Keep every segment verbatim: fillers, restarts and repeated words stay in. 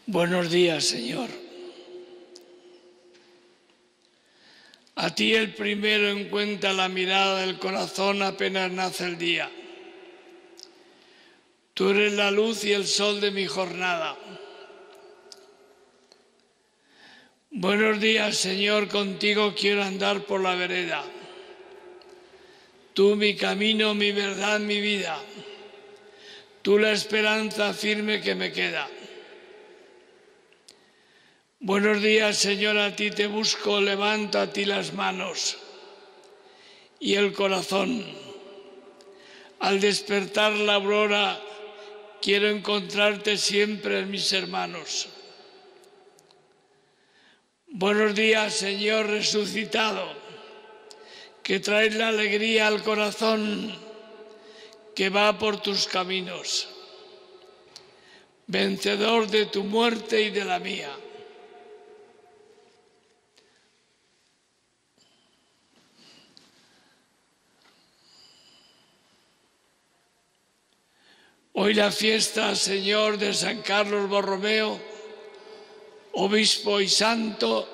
Buenos días, Señor. A ti el primero encuentra la mirada del corazón apenas nace el día. Tú eres la luz y el sol de mi jornada. Buenos días, Señor, contigo quiero andar por la vereda. Tú mi camino, mi verdad, mi vida. Tú la esperanza firme que me queda. Buenos días, Señor, a ti te busco, levanto a ti las manos y el corazón. Al despertar la aurora, quiero encontrarte siempre en mis hermanos. Buenos días, Señor resucitado, que traes la alegría al corazón que va por tus caminos, vencedor de tu muerte y de la mía. Hoy la fiesta, Señor, de San Carlos Borromeo, obispo y santo.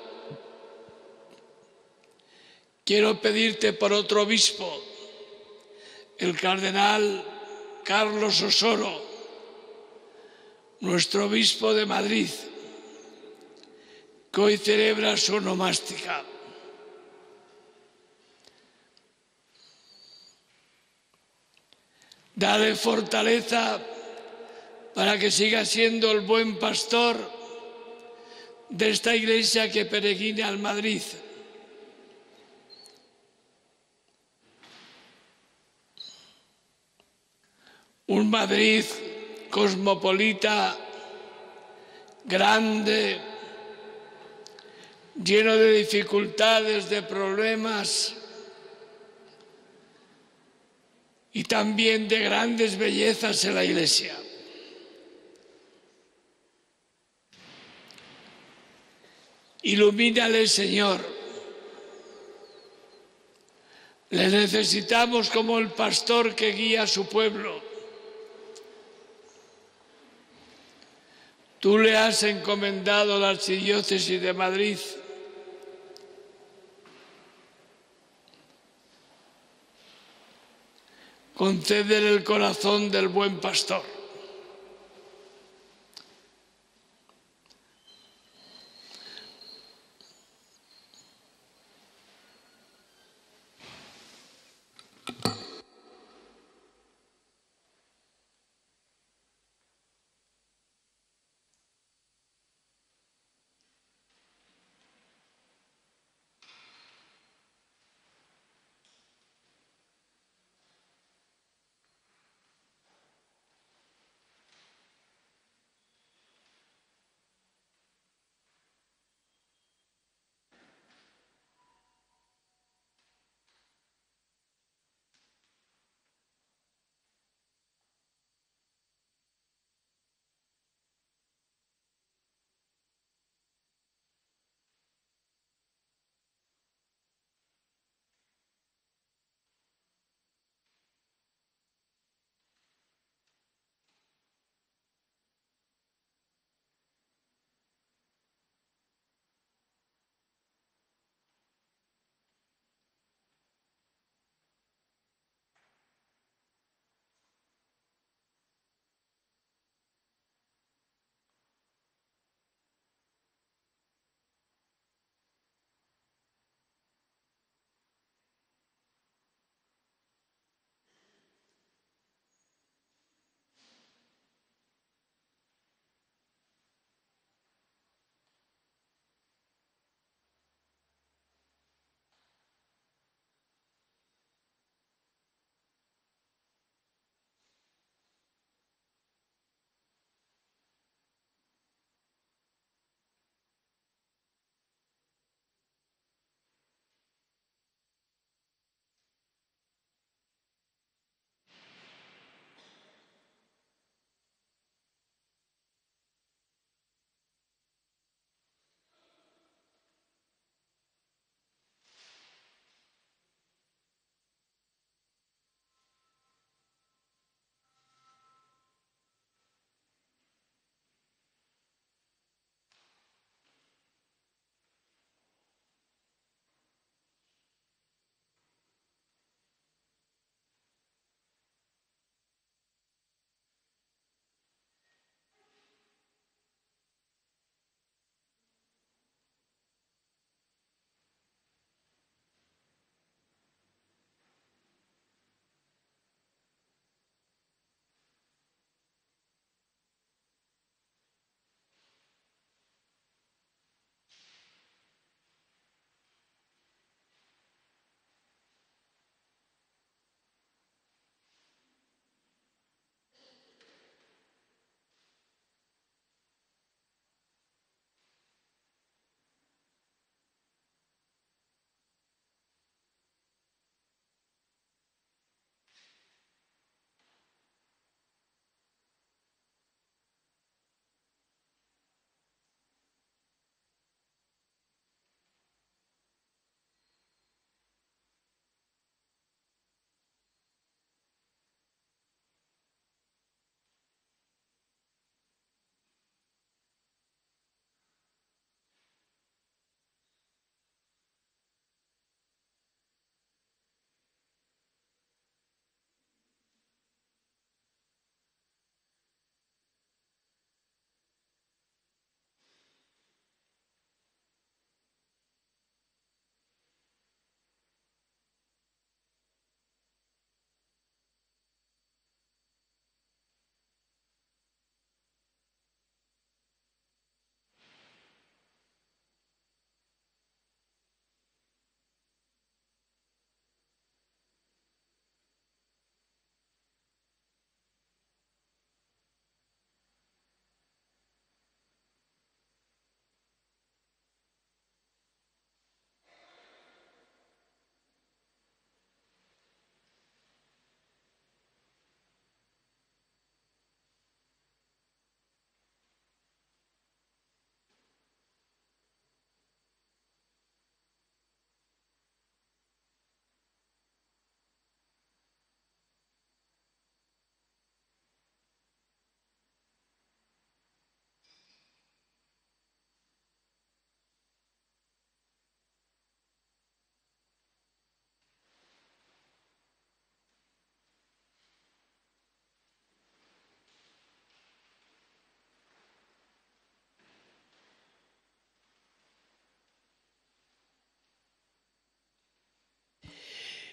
Quiero pedirte por otro obispo, el cardenal Carlos Osoro, nuestro obispo de Madrid, que hoy celebra su onomástica. Dale fortaleza para que siga siendo el buen pastor de esta iglesia que peregrina al Madrid. Un Madrid cosmopolita, grande, lleno de dificultades, de problemas y también de grandes bellezas en la iglesia. Ilumínale, Señor. Le necesitamos como el pastor que guía a su pueblo. Tú le has encomendado la archidiócesis de Madrid. Concédele el corazón del buen pastor.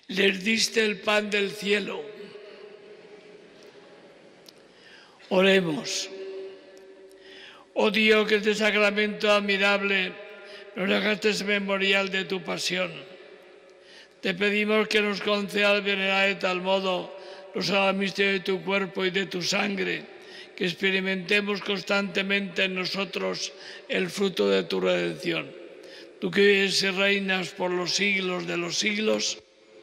les diste el pan del cielo. Oremos. Oh Dios, que este sacramento admirable nos dejaste memorial de tu pasión. Te pedimos que nos conceda venerar de tal modo los sagrados misterios de tu cuerpo y de tu sangre, que experimentemos constantemente en nosotros el fruto de tu redención. Tú que vives y reinas por los siglos de los siglos.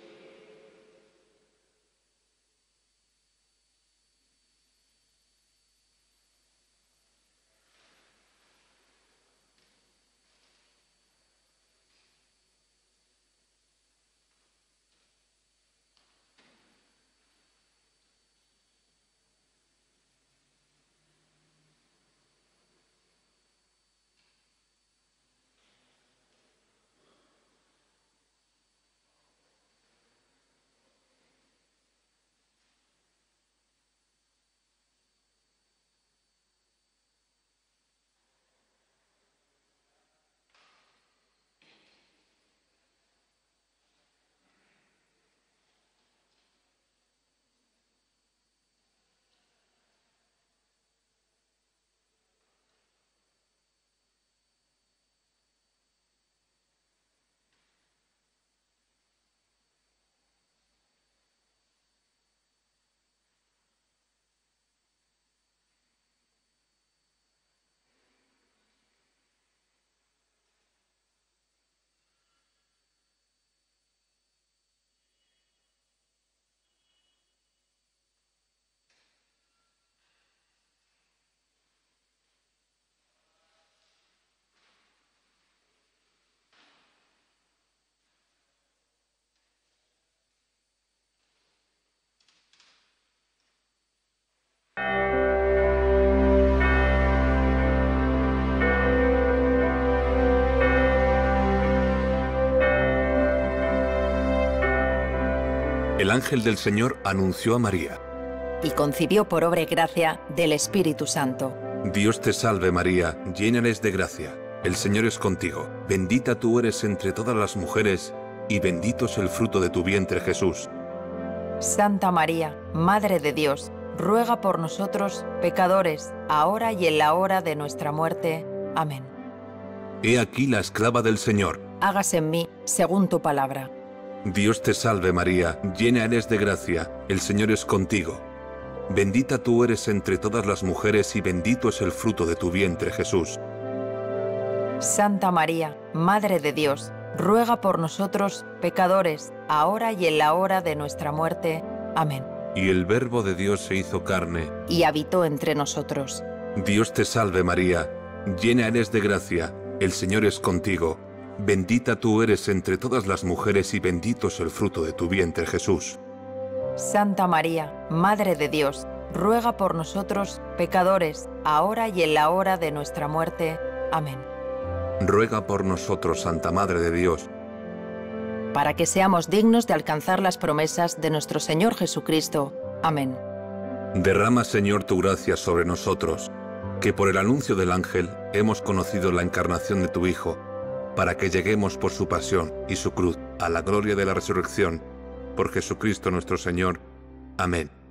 El ángel del Señor anunció a María. Y concibió por obra y gracia del Espíritu Santo. Dios te salve María, llena eres de gracia. El Señor es contigo. Bendita tú eres entre todas las mujeres, y bendito es el fruto de tu vientre Jesús. Santa María, Madre de Dios, ruega por nosotros, pecadores, ahora y en la hora de nuestra muerte. Amén. He aquí la esclava del Señor. Hágase en mí según tu palabra. Dios te salve María, llena eres de gracia, el Señor es contigo. Bendita tú eres entre todas las mujeres y bendito es el fruto de tu vientre Jesús. Santa María, Madre de Dios, ruega por nosotros, pecadores, ahora y en la hora de nuestra muerte. Amén. Y el Verbo de Dios se hizo carne. Y habitó entre nosotros. Dios te salve María, llena eres de gracia, el Señor es contigo. Bendita tú eres entre todas las mujeres y bendito es el fruto de tu vientre Jesús. Santa María, Madre de Dios, ruega por nosotros, pecadores, ahora y en la hora de nuestra muerte. Amén. Ruega por nosotros, Santa Madre de Dios, para que seamos dignos de alcanzar las promesas de nuestro Señor Jesucristo. Amén. Derrama, Señor, tu gracia sobre nosotros, que por el anuncio del ángel hemos conocido la encarnación de tu Hijo, para que lleguemos por su pasión y su cruz a la gloria de la resurrección, por Jesucristo nuestro Señor. Amén.